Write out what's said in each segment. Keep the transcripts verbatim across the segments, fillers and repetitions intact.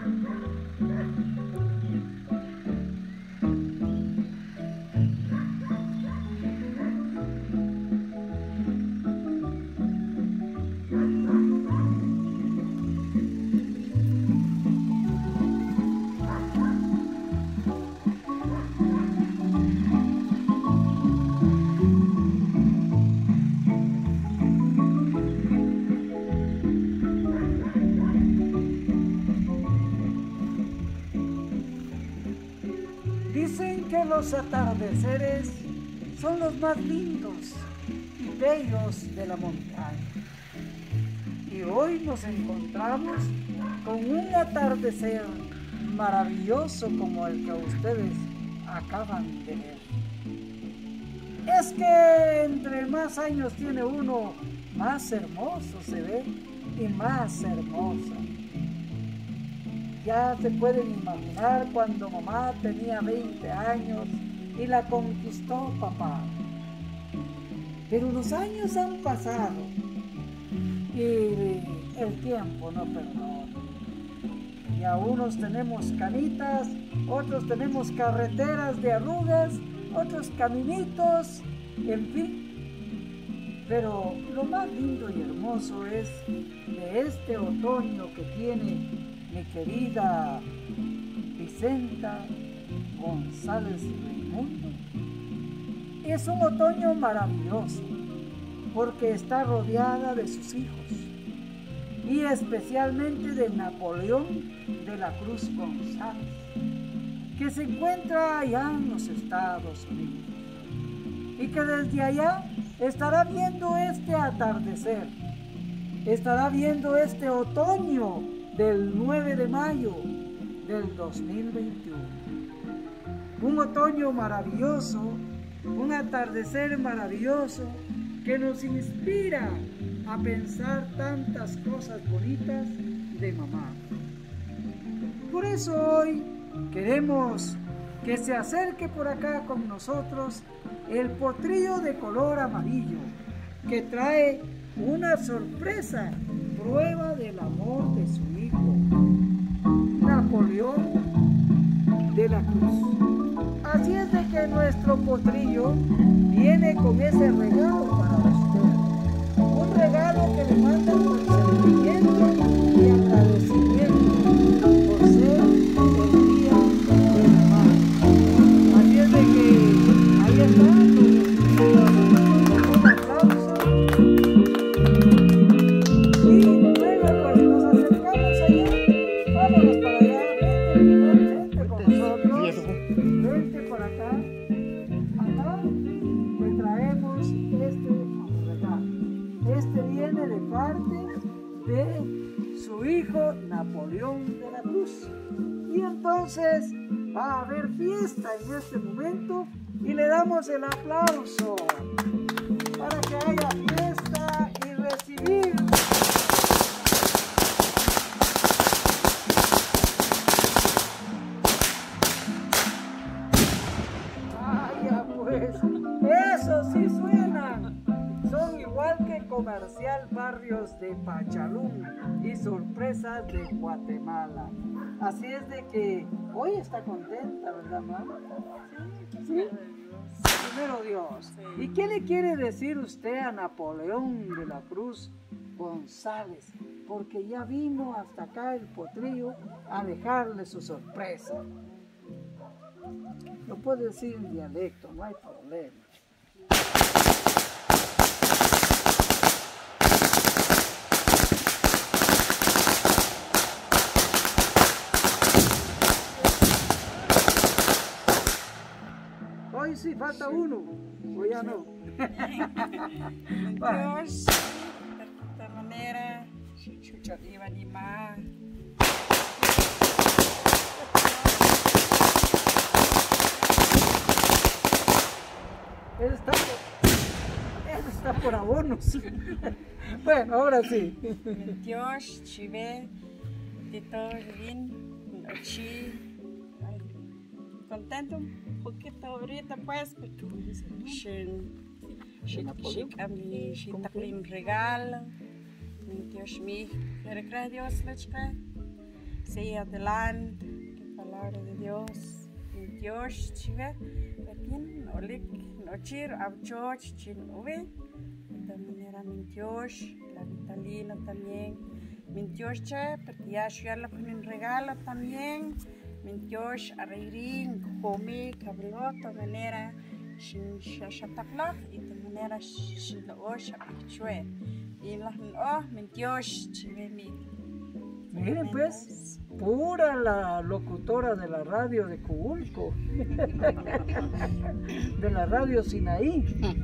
Dicen que los atardeceres son los más lindos y bellos de la montaña. Y hoy nos encontramos con un atardecer maravilloso como el que ustedes acaban de ver. Es que entre más años tiene uno, más hermoso se ve y más hermosa. Ya se pueden imaginar cuando mamá tenía veinte años y la conquistó papá. Pero los años han pasado y el tiempo no perdona. Y a unos tenemos canitas, otros tenemos carreteras de arrugas, otros caminitos, en fin. Pero lo más lindo y hermoso es de este otoño que tiene mi querida Vicenta González Raimundo. Es un otoño maravilloso porque está rodeada de sus hijos y especialmente de Napoleón de la Cruz González, que se encuentra allá en los Estados Unidos y que desde allá estará viendo este atardecer, estará viendo este otoño del nueve de mayo del dos mil veintiuno. Un otoño maravilloso, un atardecer maravilloso que nos inspira a pensar tantas cosas bonitas de mamá. Por eso hoy queremos que se acerque por acá con nosotros el potrillo de color amarillo que trae una sorpresa, prueba del amor de su hijo, Napoleón de la Cruz. Así es de que nuestro potrillo viene con ese regalo para usted, un regalo que le manda con sentimiento y agradecimiento por ser el día de la madre. Así es de que ahí está. De su hijo Napoleón de la Cruz. Y entonces va a haber fiesta en este momento y le damos el aplauso para que haya fiesta y recibir. Vaya pues, eso sí suenan. Son igual que Comercial Barrios de Pachalún y Sorpresas de Guatemala. Así es de que hoy está contenta, ¿verdad, mamá? Sí. ¿Sí? Primero Dios. ¿Y qué le quiere decir usted a Napoleón de la Cruz González? Porque ya vino hasta acá el potrillo a dejarle su sorpresa. Lo puede decir en dialecto, no hay problema. Hoy sí falta uno, o ya no. Dios, de esta manera, chucha iba a animar. Eso está, eso está por abonos. Bueno, ahora sí. Dios, chive, de todo bien, chi. Contento un poquito ahorita pues, a mí, un regalo, Dios mío, gracias a Dios, sea adelante, la palabra de Dios, en Dios, chive, repien, olik, nochir, abjoch, chin, uve, de manera mi Dios, la Vitalina también, mi Dios, che, porque ya yo la ponen regalo también, mi Dios, arreirin, come, cabelota, manera, shin, shashatapla, y de manera, shin, la osha, pichue, y la, oh, mi Dios, chive, mi. Miren pues, pura la locutora de la radio de Cubulco, de la radio Sinaí.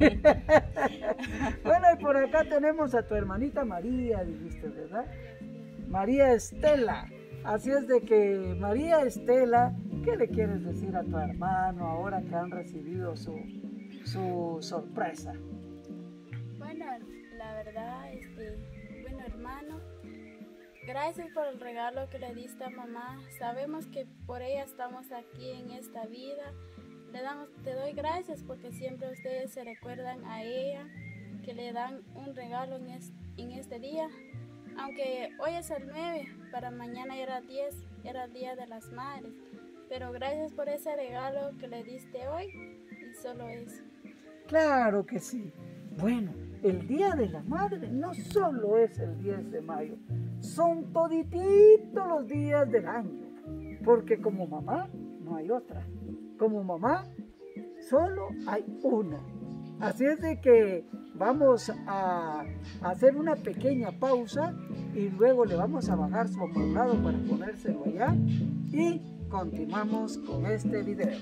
Bueno, y por acá tenemos a tu hermanita María, dijiste, ¿verdad? María Estela. Así es de que, María Estela, ¿qué le quieres decir a tu hermano ahora que han recibido su, su sorpresa? Bueno, la verdad, este, bueno hermano, gracias por el regalo que le diste a mamá. Sabemos que por ella estamos aquí en esta vida. Le damos, te doy gracias porque siempre ustedes se recuerdan a ella, que le dan un regalo en, es, en este día. Aunque hoy es el nueve, para mañana era diez, era el Día de las Madres. Pero gracias por ese regalo que le diste hoy y solo eso. Claro que sí. Bueno, el Día de la Madre no solo es el diez de mayo, son todititos los días del año, porque como mamá no hay otra, como mamá solo hay una. Así es de que vamos a hacer una pequeña pausa y luego le vamos a bajar su amueblado para ponérselo allá y continuamos con este video.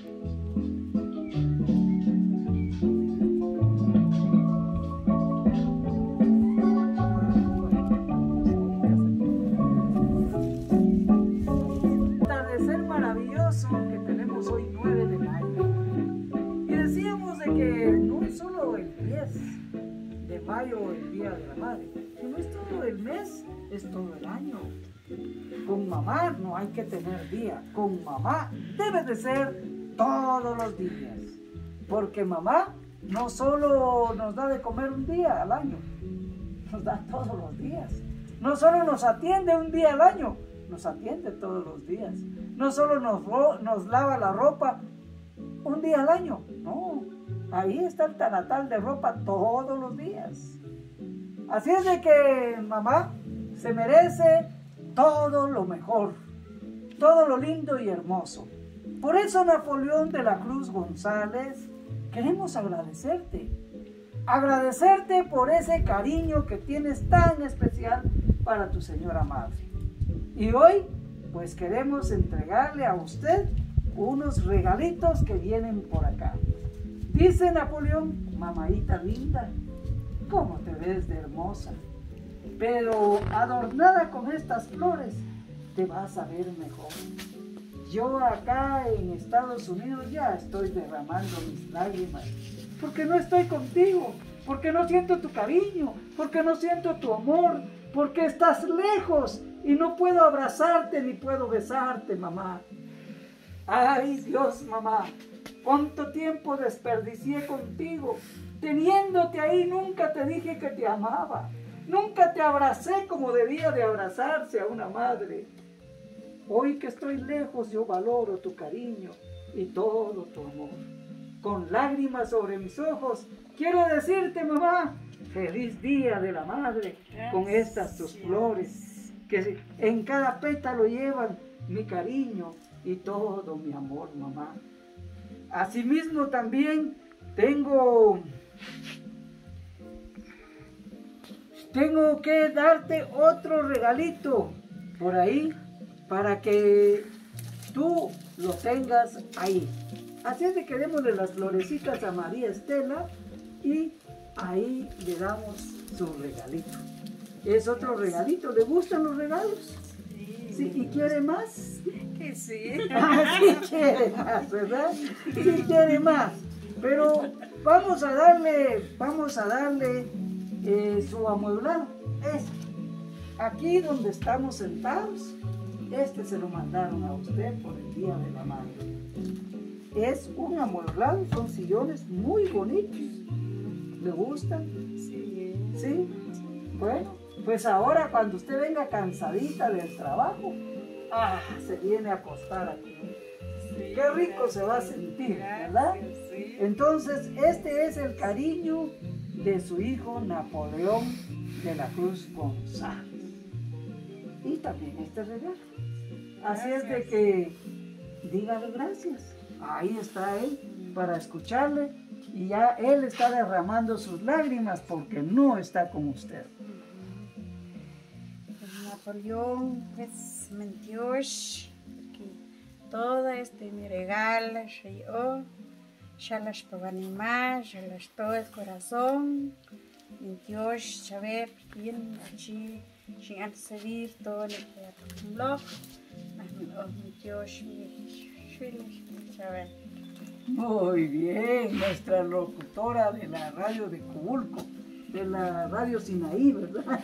Que tenemos hoy nueve de mayo y decíamos de que no es solo el diez de mayo el Día de la Madre, sino es todo el mes, es todo el año. Con mamá no hay que tener día, con mamá debe de ser todos los días, porque mamá no solo nos da de comer un día al año, nos da todos los días. No solo nos atiende un día al año, nos atiende todos los días. No solo nos, nos lava la ropa un día al año, no. Ahí está el tanatal de ropa todos los días. Así es de que mamá se merece todo lo mejor, todo lo lindo y hermoso. Por eso, Napoleón de la Cruz González, queremos agradecerte. Agradecerte por ese cariño que tienes tan especial para tu señora madre. Y hoy, pues queremos entregarle a usted unos regalitos que vienen por acá. Dice Napoleón, mamaita linda, ¿cómo te ves de hermosa? Pero adornada con estas flores, te vas a ver mejor. Yo acá en Estados Unidos ya estoy derramando mis lágrimas, porque no estoy contigo, porque no siento tu cariño, porque no siento tu amor, porque estás lejos y no puedo abrazarte ni puedo besarte, mamá. Ay, Dios, mamá, cuánto tiempo desperdicié contigo. Teniéndote ahí nunca te dije que te amaba. Nunca te abracé como debía de abrazarse a una madre. Hoy que estoy lejos yo valoro tu cariño y todo tu amor. Con lágrimas sobre mis ojos, quiero decirte, mamá, feliz Día de la Madre, con estas tus flores, que en cada pétalo llevan mi cariño y todo mi amor, mamá. Asimismo también tengo, tengo que darte otro regalito por ahí para que tú lo tengas ahí. Así es de que démosle las florecitas a María Estela y ahí le damos su regalito. Es otro regalito. ¿Le gustan los regalos? Sí. ¿Sí? ¿Y quiere más? Que sí. Ah, sí quiere más, ¿verdad? Sí quiere más. Pero vamos a darle, vamos a darle eh, su amueblado. Este. Aquí donde estamos sentados, este se lo mandaron a usted por el Día de la Madre. Es un amueblado, son sillones muy bonitos. ¿Le gustan? Sí. ¿Sí? Bueno, pues ahora cuando usted venga cansadita del trabajo, ah, se viene a acostar aquí. Sí, Qué rico gracias. se va a sentir, ¿verdad? Gracias, sí. Entonces, este es el cariño de su hijo Napoleón de la Cruz González. Y también este regalo. Así es de Gracias. que dígale gracias. Ahí está él para escucharle y ya él está derramando sus lágrimas porque no está con usted. Pues Napoleón, pues mentiós, que todo este mi regalo, yo, ya las puedo animar, ya las todo el corazón, mentiós, saber, bien, allí, sin antes de vivir todo el que ha un blog, mentiós, saber. Muy bien, nuestra locutora de la radio de Cubulco, de la radio Sinaí, ¿verdad?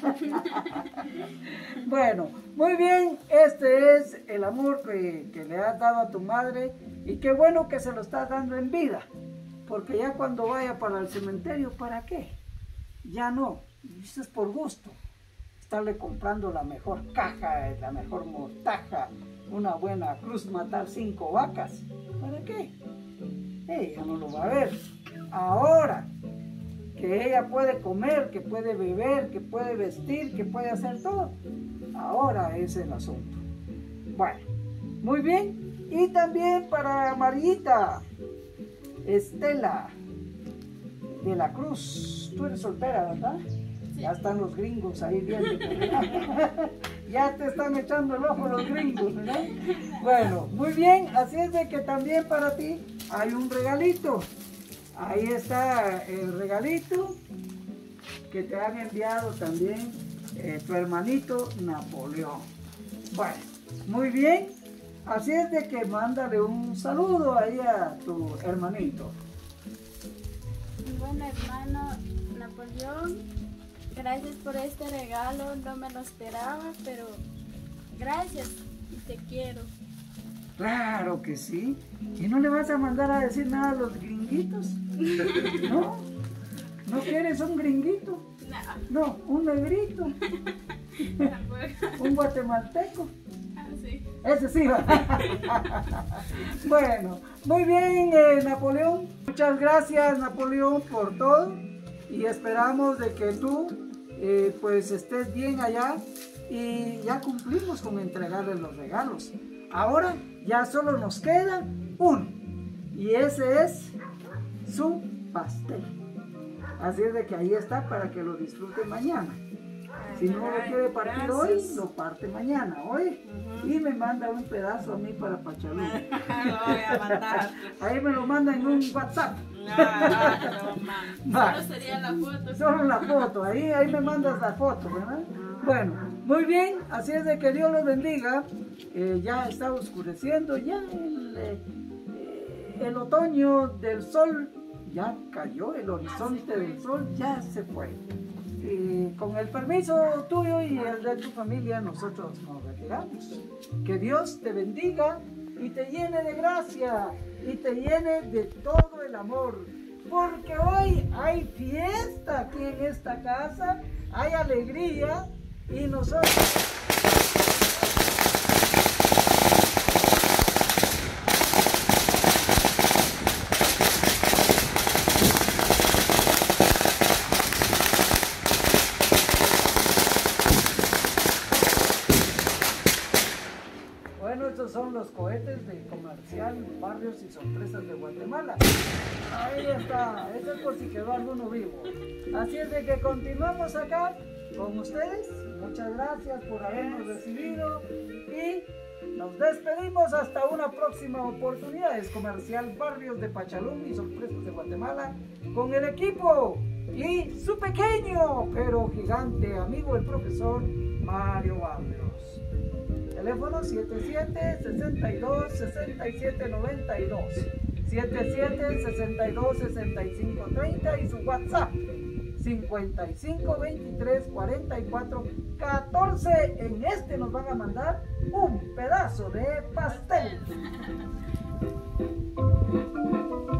Bueno, muy bien, este es el amor que, que le has dado a tu madre y qué bueno que se lo estás dando en vida, porque ya cuando vaya para el cementerio, ¿para qué? Ya no, eso es por gusto, estarle comprando la mejor caja, la mejor mortaja, una buena cruz, matar cinco vacas, ¿para qué? Ella no lo va a ver. Ahora que ella puede comer, que puede beber, que puede vestir, que puede hacer todo, ahora es el asunto. Bueno, muy bien. Y también para Marita Estela de la Cruz. Tú eres soltera, ¿verdad? Sí. Ya están los gringos ahí viendo. Ya te están echando el ojo los gringos, ¿verdad? Bueno, muy bien. Así es de que también para ti hay un regalito. Ahí está el regalito que te han enviado también eh, tu hermanito Napoleón. Bueno, muy bien. Así es de que mándale un saludo ahí a tu hermanito. Bueno, hermano Napoleón, gracias por este regalo, no me lo esperaba, pero gracias y te quiero. Claro que sí. ¿Y no le vas a mandar a decir nada a los gringuitos? ¿No? ¿No quieres un gringuito? No, No, un negrito, tampoco. un guatemalteco. Ah, sí. Ese sí va. Bueno, muy bien, eh, Napoleón. Muchas gracias, Napoleón, por todo. Y esperamos de que tú eh, pues estés bien allá. Y ya cumplimos con entregarle los regalos. Ahora ya solo nos queda uno. Y ese es su pastel. Así es de que ahí está para que lo disfrute mañana. Si no lo quiere partir hoy, lo parte mañana, ¿oye? Ujú. Y me manda un pedazo a mí para Pachalú. Lo voy a mandar. Ahí me lo manda en un WhatsApp. No, no, no, Va. Solo sería la foto. Solo la foto, ahí, ahí me mandas la foto, ¿verdad? Bueno, muy bien, así es de que Dios los bendiga. Eh, ya está oscureciendo, ya el, eh, el otoño del sol ya cayó, el horizonte del sol ya se fue. Y con el permiso tuyo y el de tu familia, nosotros nos retiramos. Que Dios te bendiga y te llene de gracia y te llene de todo el amor. Porque hoy hay fiesta aquí en esta casa, hay alegría y nosotros... Bueno, estos son los cohetes de Comercial Barrios y Sorpresas de Guatemala. Ahí está, eso es por si quedó alguno vivo. Así es de que continuamos acá con ustedes. Muchas gracias por habernos recibido y nos despedimos hasta una próxima oportunidad. Es Comercial Barrios de Pachalum y Sorpresas de Guatemala con el equipo y su pequeño pero gigante amigo el profesor Mario Barrios. Teléfono siete siete, seis dos, seis siete nueve dos, siete siete, seis dos, seis cinco tres cero y su WhatsApp cincuenta y cinco, veintitrés, cuarenta y cuatro, catorce. En este nos van a mandar un pedazo de pastel.